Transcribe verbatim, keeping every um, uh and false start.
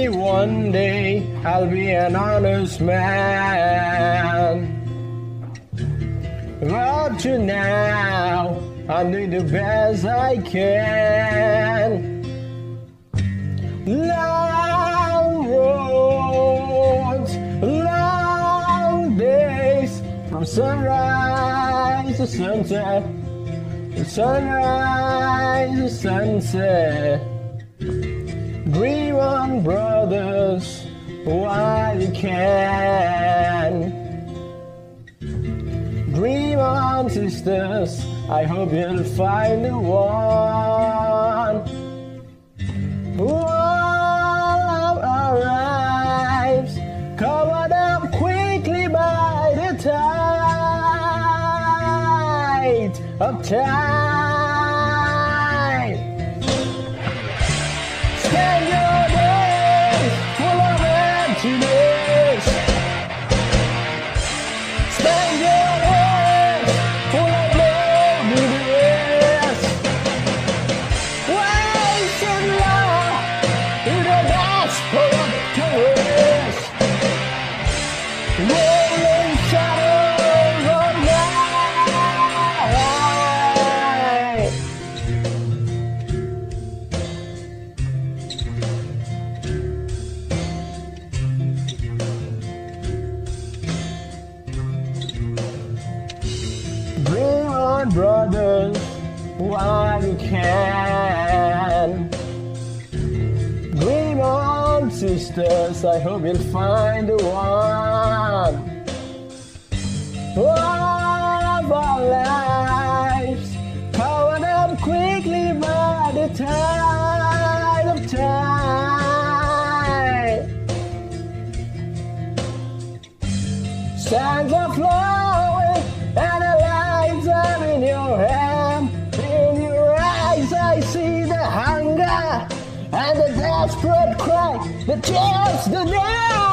Maybe one day I'll be an honest man. But to now, I do the best I can. Long roads, long days, from sunrise to sunset, from sunrise to sunset. Dream on, brothers, while you can. Dream on, sisters, I hope you'll find the one. All of our lives covered up quickly by the tide of time. Spend your days full of emptiness. Spend your days full of loneliness. Wasting love in the desperate tourist. Rolling shadows of night. Dream on, brothers, while you can. Dream on, sisters, I hope you'll find the one. All of our lives covered up quickly by the tide of time. Sands are flowing and the lights are in your hand. In your eyes I see the hunger and the desperate cry that tears the night.